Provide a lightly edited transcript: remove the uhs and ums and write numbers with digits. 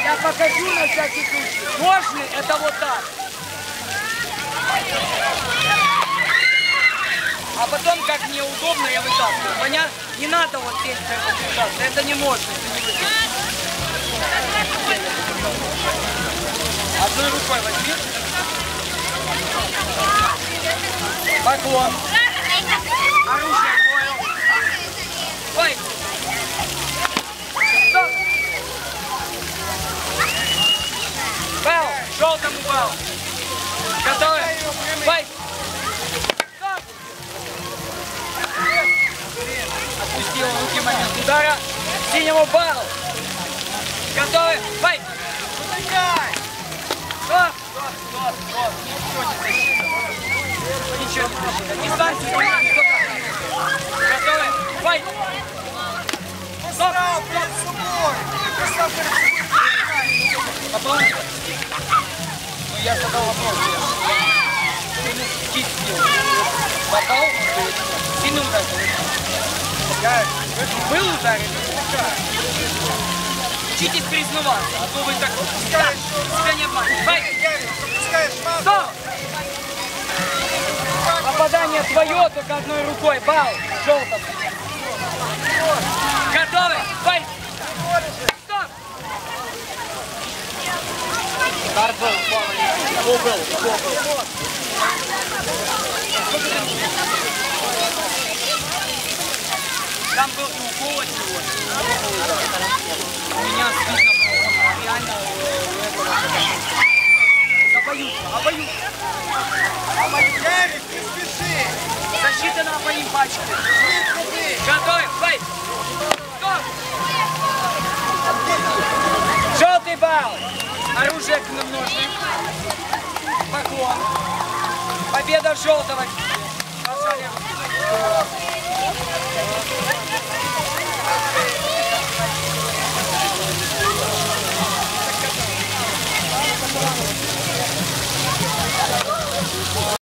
Я покажу на всякий случай. Ножны это вот так. А потом, как мне удобно, я вытаскиваю. Понятно? Не надо вот здесь держаться. Это не можно. Одной рукой возьми. Поклон. Оружие понял. Ой. Стоп. Бал. Желтому бал. Готовы? Бай. Стоп. Отпустил руки в момент удара. Синему бал. Готовы? Бай. Стоп. Стоп. Ничего не защита. Дистанцию. Готовы? Бай. Стоп. Потом. Ну я задал вопрос. Попал? Сильно ударил? Был удар? Учитесь признаваться, а то вы так себя не обманываете. Стоп! Попадание твое, только одной рукой. Бал, желтым. Готовы? Бай! Стоп! Удар был, был. Там был и укол от него. У меня видно было, реально обоюдно. Ярик, не спеши! Защита на обоим пачкой. Готовы, бай! Стоп! Желтый бал! Оружие к ножным. Поклон. Победа желтого. Пожалуйста.